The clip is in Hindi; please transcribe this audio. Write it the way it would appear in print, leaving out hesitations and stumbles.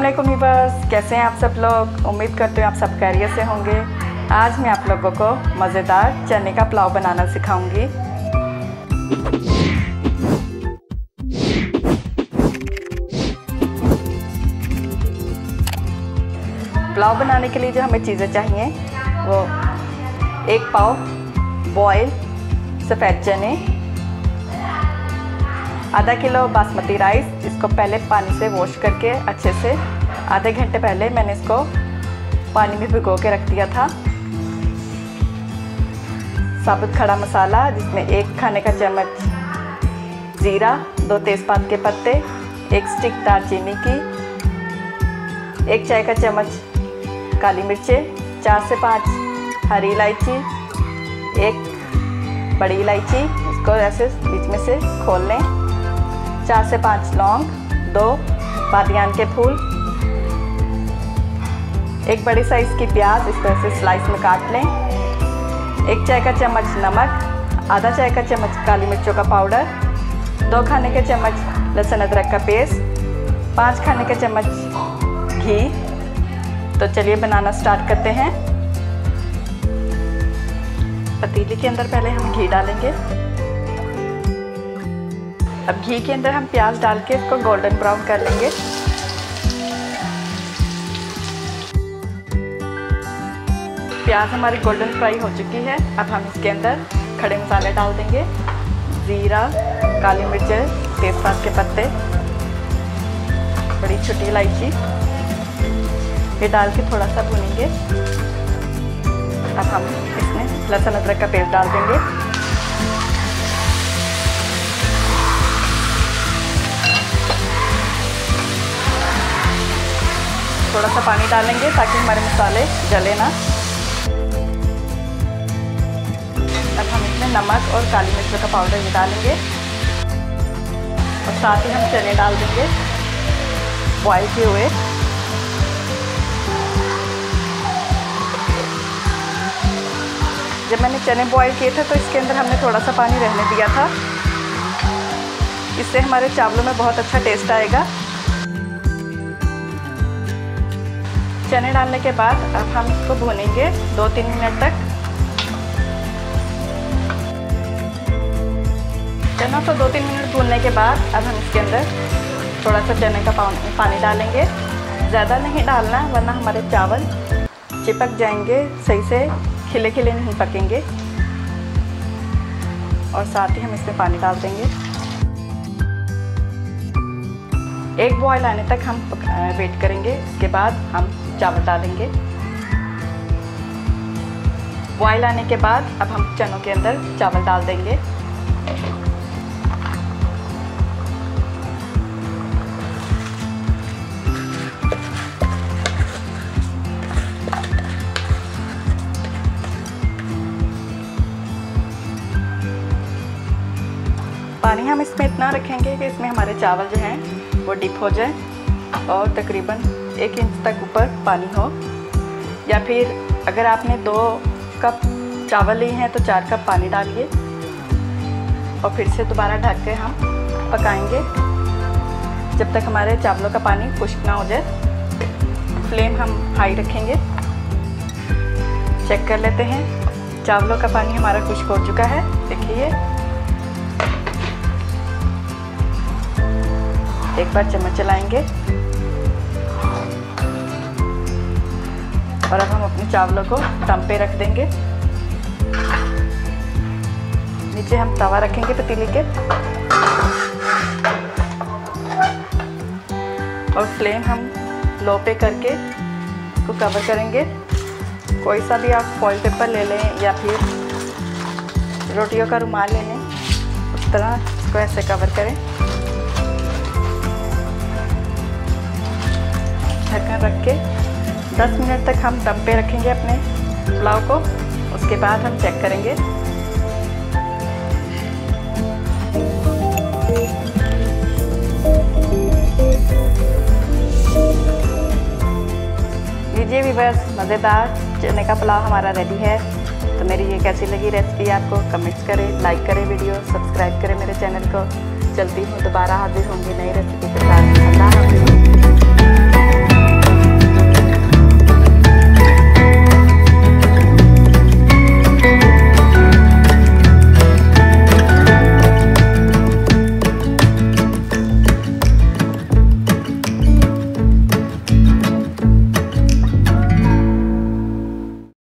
अस्सलामुअलैकुम व्यूअर्स, कैसे हैं आप सब लोग। उम्मीद करते हैं आप सब खैरियत से होंगे। आज मैं आप लोगों को मज़ेदार चने का पुलाव बनाना सिखाऊंगी। पुलाव बनाने के लिए जो हमें चीज़ें चाहिए वो 1 पाव बॉयल सफ़ेद चने, आधा किलो बासमती राइस। इसको पहले पानी से वॉश करके अच्छे से आधे घंटे पहले मैंने इसको पानी में भिगो के रख दिया था। साबुत खड़ा मसाला जिसमें 1 खाने का चम्मच जीरा, 2 तेज़पात के पत्ते, 1 स्टिक दालचीनी की, 1 चाय का चम्मच काली मिर्चें, 4 से 5 हरी इलायची, 1 बड़ी इलायची, इसको ऐसे बीच में से खोल लें, 4 से 5 लौंग, 2 बादियान के फूल, 1 बड़ी साइज़ की प्याज, इसको ऐसे स्लाइस में काट लें, 1 चाय का चम्मच नमक, आधा चाय का चम्मच काली मिर्चों का पाउडर, 2 खाने के चम्मच लहसुन अदरक का पेस्ट, 5 खाने के चम्मच घी। तो चलिए बनाना स्टार्ट करते हैं। पतीली के अंदर पहले हम घी डालेंगे। अब घी के अंदर हम प्याज डाल के इसको गोल्डन ब्राउन कर लेंगे। प्याज हमारी गोल्डन फ्राई हो चुकी है। अब हम इसके अंदर खड़े मसाले डाल देंगे। जीरा, काली मिर्च, तेज़पात के पत्ते, बड़ी छोटी इलायची, ये डाल के थोड़ा सा भूनेंगे। अब हम इसमें लहसुन अदरक का पेस्ट डाल देंगे। थोड़ा सा पानी डालेंगे ताकि हमारे मसाले जले ना। अब हम इसमें नमक और काली मिर्च का पाउडर भी डालेंगे और साथ ही हम चने डाल देंगे बॉयल किए हुए। जब मैंने चने बॉयल किए थे तो इसके अंदर हमने थोड़ा सा पानी रहने दिया था, इससे हमारे चावलों में बहुत अच्छा टेस्ट आएगा। चने डालने के बाद अब हम इसको भूनेंगे 2-3 मिनट तक। चना को 2-3 मिनट भूनने के बाद अब हम इसके अंदर थोड़ा सा चने का पानी डालेंगे। ज़्यादा नहीं डालना वरना हमारे चावल चिपक जाएंगे, सही से खिले खिले नहीं पकेंगे। और साथ ही हम इसमें पानी डाल देंगे। 1 बॉयल आने तक हम वेट करेंगे। इसके बाद हम चावल डालेंगे। बॉयल आने के बाद अब हम चनों के अंदर चावल डाल देंगे। पानी हम इसमें इतना रखेंगे कि इसमें हमारे चावल जो हैं वो डिप हो जाए और तकरीबन 1 इंच तक ऊपर पानी हो। या फिर अगर आपने 2 कप चावल लिए हैं तो 4 कप पानी डालिए और फिर से दोबारा ढक के हम पकाएंगे जब तक हमारे चावलों का पानी खुश्क ना हो जाए। फ्लेम हम हाई रखेंगे। चेक कर लेते हैं, चावलों का पानी हमारा खुश्क हो चुका है। देखिए, एक बार चम्मच चलाएंगे और अब हम अपने चावलों को दम पे रख देंगे। नीचे हम तवा रखेंगे पतीली के और फ्लेम हम लो पे करके इसको कवर करेंगे। कोई सा भी आप फॉइल पेपर ले लें या फिर रोटियों का रुमाल ले लें, उस तरह इसको ऐसे कवर करें। ढक्कन रख के 10 मिनट तक हम दम पे रखेंगे अपने पुलाव को। उसके बाद हम चेक करेंगे। लीजिए व्यूअर्स, मज़ेदार चने का पुलाव हमारा रेडी है। तो मेरी ये कैसी लगी रेसिपी आपको कमेंट्स करें, लाइक करें, वीडियो सब्सक्राइब करें मेरे चैनल को। चलती हूँ, दोबारा हाजिर होंगी नई रेसिपी के साथ। अल्लाह हाफ़िज़।